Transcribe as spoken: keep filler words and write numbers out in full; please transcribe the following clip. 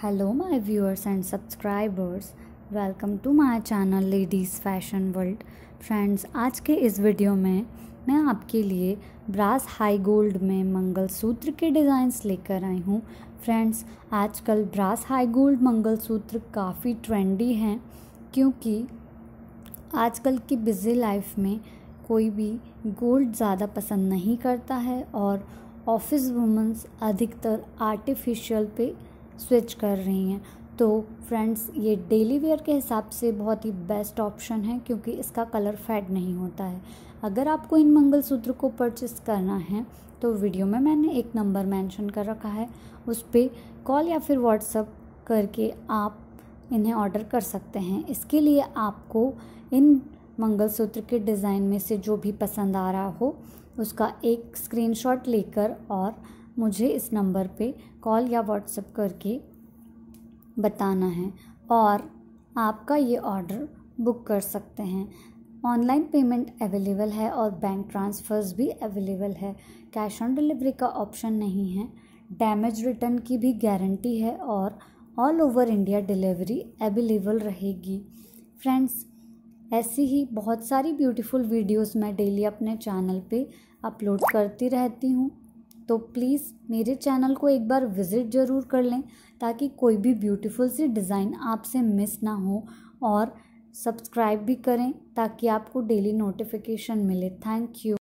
Hello, my viewers and subscribers. Welcome to my channel ladies fashion world. Friends, आज के इस video में मैं आपके लिए ब्रास हाई गोल्ड में मंगलसूत्र के डिज़ाइंस लेकर आई हूँ। फ्रेंड्स, आजकल ब्रास हाई गोल्ड मंगलसूत्र काफ़ी ट्रेंडी हैं, क्योंकि आजकल की बिज़ी लाइफ में कोई भी गोल्ड ज़्यादा पसंद नहीं करता है और ऑफिस वुमेंस अधिकतर आर्टिफिशियल पे स्विच कर रही हैं। तो फ्रेंड्स, ये डेली वेयर के हिसाब से बहुत ही बेस्ट ऑप्शन है, क्योंकि इसका कलर फेड नहीं होता है। अगर आपको इन मंगलसूत्र को परचेस करना है तो वीडियो में मैंने एक नंबर मेंशन कर रखा है, उस पर कॉल या फिर व्हाट्सअप करके आप इन्हें ऑर्डर कर सकते हैं। इसके लिए आपको इन मंगलसूत्र के डिज़ाइन में से जो भी पसंद आ रहा हो उसका एक स्क्रीनशॉट लेकर और मुझे इस नंबर पे कॉल या व्हाट्सएप करके बताना है और आपका ये ऑर्डर बुक कर सकते हैं। ऑनलाइन पेमेंट अवेलेबल है और बैंक ट्रांसफ़र्स भी अवेलेबल है। कैश ऑन डिलीवरी का ऑप्शन नहीं है। डैमेज रिटर्न की भी गारंटी है और all over India delivery available रहेगी। फ्रेंड्स, ऐसी ही बहुत सारी ब्यूटीफुल वीडियोस मैं डेली अपने चैनल पे अपलोड करती रहती हूँ, तो प्लीज़ मेरे चैनल को एक बार विज़िट ज़रूर कर लें, ताकि कोई भी ब्यूटीफुल सी डिज़ाइन आपसे मिस ना हो। और सब्सक्राइब भी करें ताकि आपको डेली नोटिफिकेशन मिले। Thank you.